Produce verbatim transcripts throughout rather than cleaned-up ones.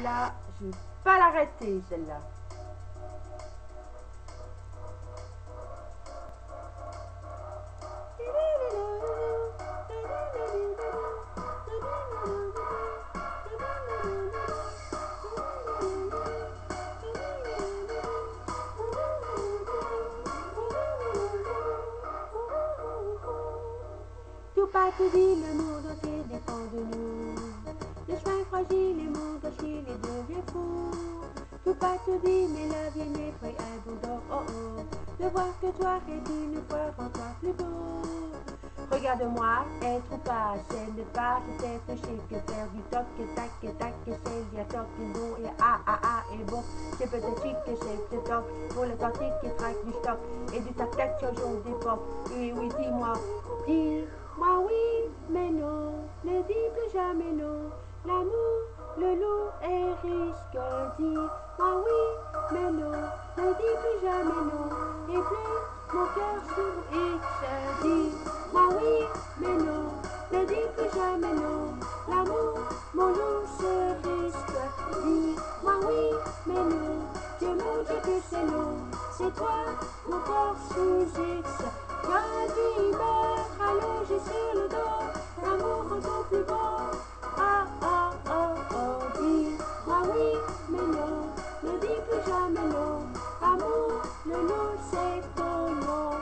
celle-là, je vais pas l'arrêter, celle-là. Tout pas tout dit, le monde entier dépend de nous. Le chemin fragile, les mondes oscillent et devient fou. Tout pas tout dit, mais la vie m'effraie un bon d'or, oh oh. De voir que toi est une fois encore plus beau. Regarde-moi, être ou pas, c'est ne pas réfléchir que faire du toc et tac et tac et c'est dire toc et bon et ah ah ah et bon. C'est peut-être chic que c'est le toc pour le tantique qui traque du stock et du tac tac changeons d'époque. Et oui, dis-moi, dis-moi oui, mais non, ne dis plus jamais non. L'amour, le loup et risque, dis-moi oui, mais non, ne dis plus jamais non. Et plus mon cœur sur X, dis-moi oui, mais non, ne dis plus jamais non. L'amour, mon loup se risque, dis-moi oui, mais non. Dieu mon Dieu que c'est long, c'est toi, mon corps sous X. Quand tu meurs allongé sur le dos, l'amour encore plus beau. Ah ah ah oh, dis-moi oui, mais non, ne dis plus jamais non. Amour, le loup c'est ton nom.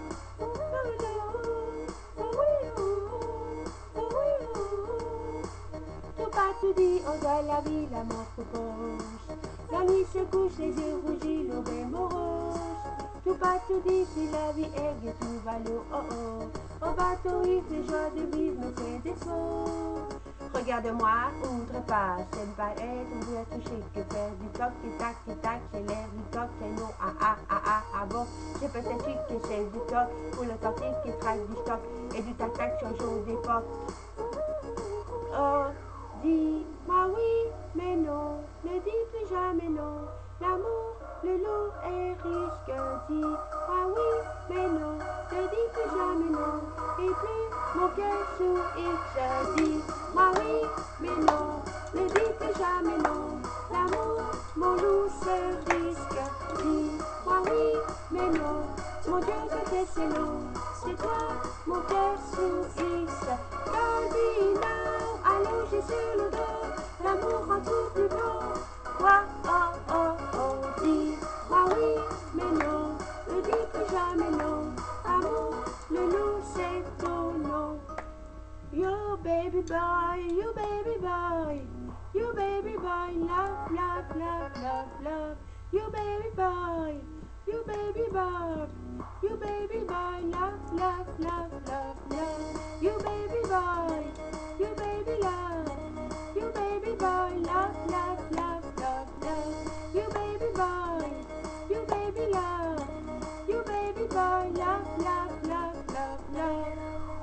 Tout pas tout dit, on doit la vie, la mort se penche. La nuit se couche, les yeux rougis, l'aube morose. Tout pas tout dit, si la vie est gai, tout va l'eau, oh oh. Au bateau, il fait joie de vivre, mais c'est des sauts. Regarde-moi, outre pas, j'aime pas être, on veut être chic, que faire du toc et tac et tac, c'est l'air du toc, c'est non, ah ah ah ah ah bon. C'est peut-être chic que c'est du toc, pour le tantique qui traque du stock, et du tac tac changeons d'époque. Oh, dis-moi oui, mais non, ne dis plus jamais non. L'amour, le loup et risque, dis-moi oui, mais non, ne dis plus jamais non. Et plus mon cœur sous X, dis-moi oui, mais non, ne dis plus jamais non. L'amour, mon loup se risque, dis-moi oui, mais non. Mon Dieu, que c'est long, c'est toi, mon cœur sous X. Calvino, allongé sur le dos, l'amour rend tout plus beau. Toi, oh, oh, oh, dis-moi oui, mais non, ne dis plus jamais non. Amour, le loup, c'est ton nom. Yo baby boy, you baby boy, you baby boy, love, love, love, love, love. You baby boy, you baby boy, you baby boy, love, love, love, love, love. You baby boy, you baby love, you baby boy, love, love, love, love, love. You baby boy, you baby love, you baby boy, love, love, love, love, love.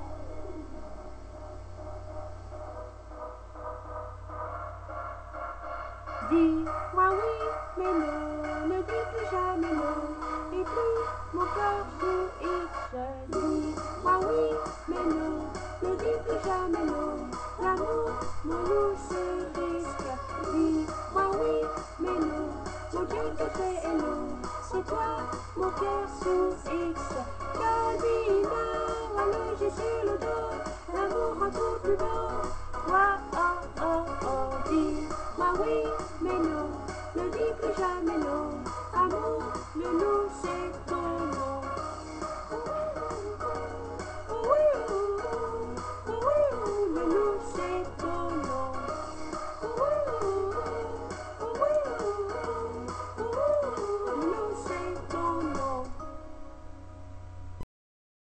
Dis-moi oui, mais non, ne dis plus jamais non. Et plus mon cœur sous X, dis-moi oui, mais non, ne dis plus jamais non. L'amour, mon loup se risque, dis-moi oui, mais non. Mon Dieu que c'est long, c'est toi, mon cœur sous X. Calvino, allongé sur le dos, l'amour rend tout plus beau. Toi, oh, oh, oh, dis-moi oui, mais non, ne dis plus jamais non. Amour, le loup c'est